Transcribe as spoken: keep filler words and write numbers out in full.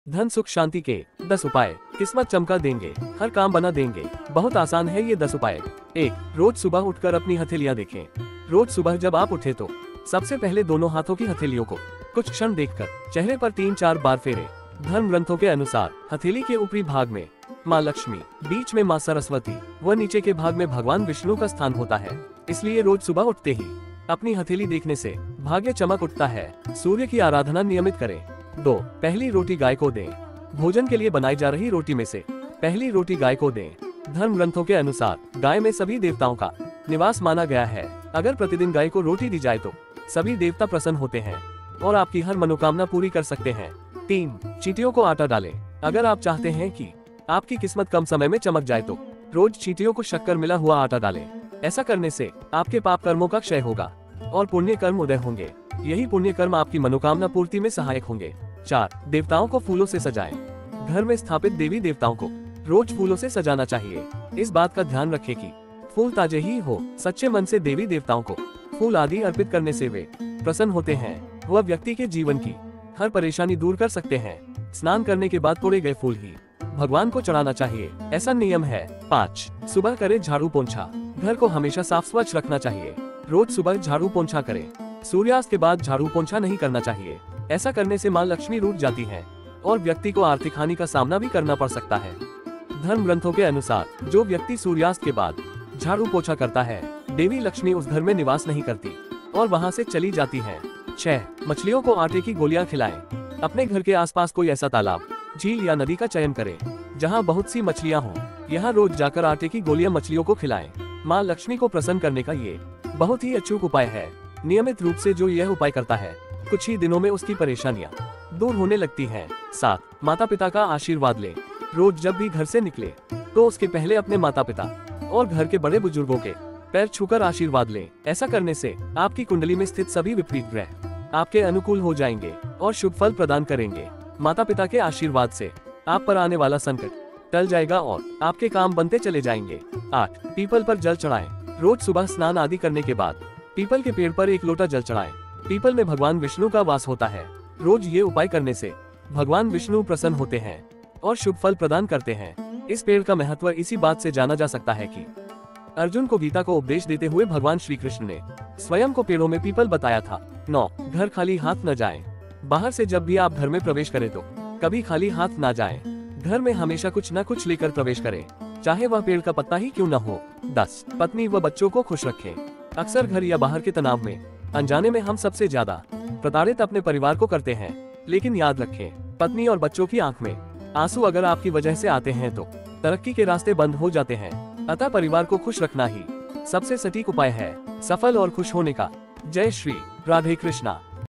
धन सुख शांति के दस उपाय किस्मत चमका देंगे, हर काम बना देंगे। बहुत आसान है ये दस उपाय। एक, रोज सुबह उठकर अपनी हथेलियां देखें। रोज सुबह जब आप उठे तो सबसे पहले दोनों हाथों की हथेलियों को कुछ क्षण देखकर चेहरे पर तीन चार बार फेरे। धर्म ग्रंथों के अनुसार हथेली के ऊपरी भाग में माँ लक्ष्मी, बीच में माँ सरस्वती व नीचे के भाग में भगवान विष्णु का स्थान होता है। इसलिए रोज सुबह उठते ही अपनी हथेली देखने से भाग्य चमक उठता है। सूर्य की आराधना नियमित करें। दो, पहली रोटी गाय को दें। भोजन के लिए बनाई जा रही रोटी में से पहली रोटी गाय को दें। धर्म ग्रंथों के अनुसार गाय में सभी देवताओं का निवास माना गया है। अगर प्रतिदिन गाय को रोटी दी जाए तो सभी देवता प्रसन्न होते हैं और आपकी हर मनोकामना पूरी कर सकते हैं। तीन, चींटियों को आटा डालें। अगर आप चाहते हैं कि आपकी किस्मत कम समय में चमक जाए तो रोज चींटियों को शक्कर मिला हुआ आटा डालें। ऐसा करने से आपके पाप कर्मों का क्षय होगा और पुण्य कर्म उदय होंगे। यही पुण्य कर्म आपकी मनोकामना पूर्ति में सहायक होंगे। चार, देवताओं को फूलों से सजाएं। घर में स्थापित देवी देवताओं को रोज फूलों से सजाना चाहिए। इस बात का ध्यान रखें कि फूल ताजे ही हो। सच्चे मन से देवी देवताओं को फूल आदि अर्पित करने से वे प्रसन्न होते हैं। वह व्यक्ति के जीवन की हर परेशानी दूर कर सकते हैं। स्नान करने के बाद तोड़े गए फूल ही भगवान को चढ़ाना चाहिए, ऐसा नियम है। पाँच, सुबह करे झाड़ू पोंछा। घर को हमेशा साफ स्वच्छ रखना चाहिए। रोज सुबह झाड़ू पोंछा करें। सूर्यास्त के बाद झाड़ू पोंछा नहीं करना चाहिए। ऐसा करने से माँ लक्ष्मी रूठ जाती है और व्यक्ति को आर्थिक हानि का सामना भी करना पड़ सकता है। धर्म ग्रंथों के अनुसार जो व्यक्ति सूर्यास्त के बाद झाड़ू पोंछा करता है, देवी लक्ष्मी उस घर में निवास नहीं करती और वहाँ से चली जाती है। छह, मछलियों को आटे की गोलियां खिलाएं। अपने घर के आसपास कोई ऐसा तालाब, झील या नदी का चयन करें जहाँ बहुत सी मछलियाँ हों। यहाँ रोज जाकर आटे की गोलियां मछलियों को खिलाएं। माँ लक्ष्मी को प्रसन्न करने का ये बहुत ही अचूक उपाय है। नियमित रूप से जो यह उपाय करता है, कुछ ही दिनों में उसकी परेशानियां दूर होने लगती हैं। सात, माता पिता का आशीर्वाद लें। रोज जब भी घर से निकले तो उसके पहले अपने माता पिता और घर के बड़े बुजुर्गों के पैर छूकर आशीर्वाद लें। ऐसा करने से आपकी कुंडली में स्थित सभी विपरीत ग्रह आपके अनुकूल हो जाएंगे और शुभ फल प्रदान करेंगे। माता पिता के आशीर्वाद से आप पर आने वाला संकट टल जाएगा और आपके काम बनते चले जाएंगे। आठ, पीपल पर जल चढ़ाएं। रोज सुबह स्नान आदि करने के बाद पीपल के पेड़ पर एक लोटा जल चढ़ाएं। पीपल में भगवान विष्णु का वास होता है। रोज ये उपाय करने से भगवान विष्णु प्रसन्न होते हैं और शुभ फल प्रदान करते हैं। इस पेड़ का महत्व इसी बात से जाना जा सकता है कि अर्जुन को गीता को उपदेश देते हुए भगवान श्री कृष्ण ने स्वयं को पेड़ों में पीपल बताया था। नौ, घर खाली हाथ न जाएं। बाहर से जब भी आप घर में प्रवेश करें तो कभी खाली हाथ ना जाएं। घर में हमेशा कुछ न कुछ लेकर प्रवेश करें, चाहे वह पेड़ का पत्ता ही क्यों न हो। दस, पत्नी व बच्चों को खुश रखें। अक्सर घर या बाहर के तनाव में अनजाने में हम सबसे ज्यादा प्रताड़ित अपने परिवार को करते हैं, लेकिन याद रखें, पत्नी और बच्चों की आंख में आंसू अगर आपकी वजह से आते हैं तो तरक्की के रास्ते बंद हो जाते हैं। अतः परिवार को खुश रखना ही सबसे सटीक उपाय है सफल और खुश होने का। जय श्री राधे कृष्णा।